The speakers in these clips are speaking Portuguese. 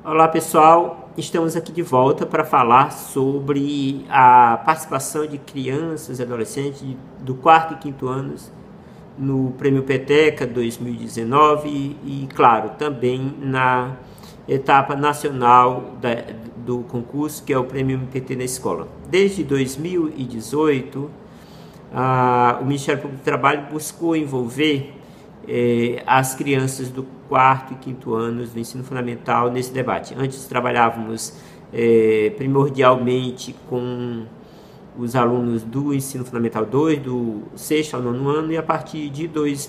Olá pessoal, estamos aqui de volta para falar sobre a participação de crianças e adolescentes do quarto e quinto anos no Prêmio Peteca 2019 e, claro, também na etapa nacional do concurso, que é o Prêmio MPT na Escola. Desde 2018, o Ministério Público do Trabalho buscou envolver as crianças do quarto e quinto anos do ensino fundamental nesse debate. Antes trabalhávamos primordialmente com os alunos do ensino fundamental 2, do sexto ao nono ano, e a partir de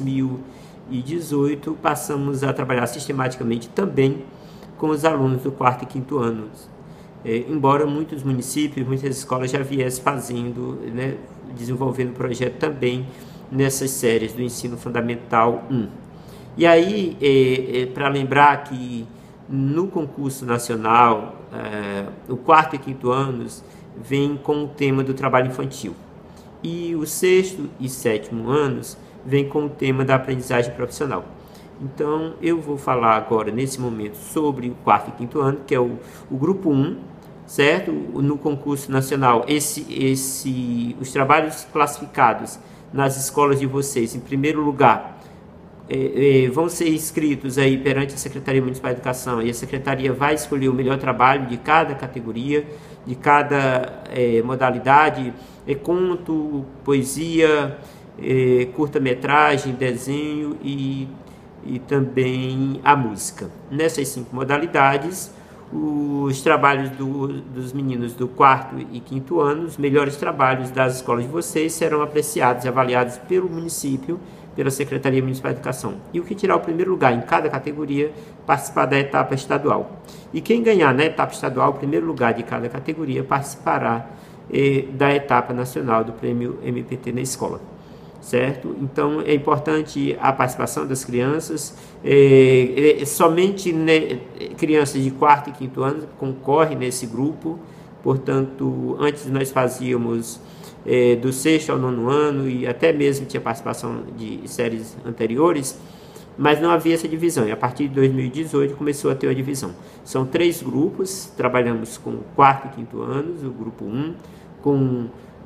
2018 passamos a trabalhar sistematicamente também com os alunos do quarto e quinto anos. Embora muitos municípios, muitas escolas já viessem fazendo, desenvolvendo o projeto também nessas séries do ensino fundamental 1. E aí, para lembrar que no concurso nacional, o quarto e quinto anos vem com o tema do trabalho infantil, e o sexto e sétimo anos vem com o tema da aprendizagem profissional. Então, eu vou falar agora, nesse momento, sobre o quarto e quinto ano, que é o grupo 1, certo? No concurso nacional, os trabalhos classificados nas escolas de vocês, em primeiro lugar, vão ser inscritos aí perante a Secretaria Municipal de Educação, e a Secretaria vai escolher o melhor trabalho de cada categoria, de cada modalidade, conto, poesia, curta-metragem, desenho e também a música. Nessas 5 modalidades, os trabalhos dos meninos do quarto e quinto ano, os melhores trabalhos das escolas de vocês serão apreciados e avaliados pelo município, pela Secretaria Municipal de Educação. E o que tirar o primeiro lugar em cada categoria participar da etapa estadual. E quem ganhar na etapa estadual o primeiro lugar de cada categoria participará da etapa nacional do Prêmio MPT na Escola. Certo? Então é importante a participação das crianças, somente crianças de quarto e quinto ano concorrem nesse grupo. Portanto, antes nós fazíamos do sexto ao nono ano, e até mesmo tinha participação de séries anteriores, mas não havia essa divisão, e a partir de 2018 começou a ter uma divisão. São 3 grupos, trabalhamos com quarto e quinto anos, o grupo 1, com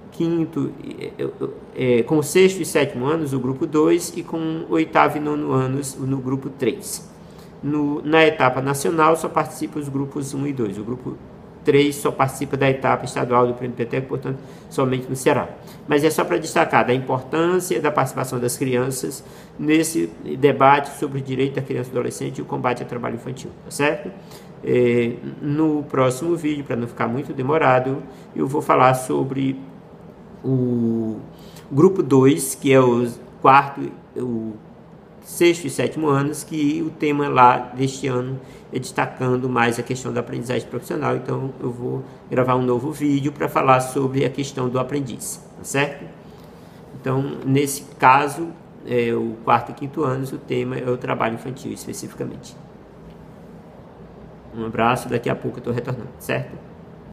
com o sexto e sétimo anos, o grupo 2, e com o oitavo e nono anos, no grupo 3. Na etapa nacional, só participam os grupos 1 e 2. O grupo 3 só participa da etapa estadual do Prêmio Peteca, portanto, somente no Ceará. Mas é só para destacar da importância da participação das crianças nesse debate sobre o direito da criança e do adolescente e o combate ao trabalho infantil, tá certo? No próximo vídeo, para não ficar muito demorado, eu vou falar sobre o grupo 2, que é o sexto e sétimo anos, que o tema lá deste ano é destacando mais a questão da aprendizagem profissional. Então eu vou gravar um novo vídeo para falar sobre a questão do aprendiz, tá certo? Então, nesse caso, o quarto e quinto anos, o tema é o trabalho infantil especificamente. Um abraço, daqui a pouco eu estou retornando, certo?